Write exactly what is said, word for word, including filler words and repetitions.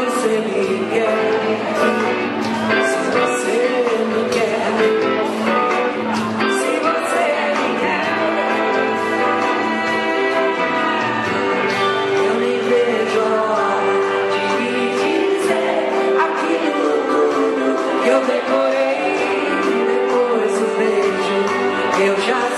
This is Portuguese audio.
você me quer, se você me quer, se você me quer, eu nem vejo a hora de me dizer aquilo tudo que eu decorei. Depois do beijo eu já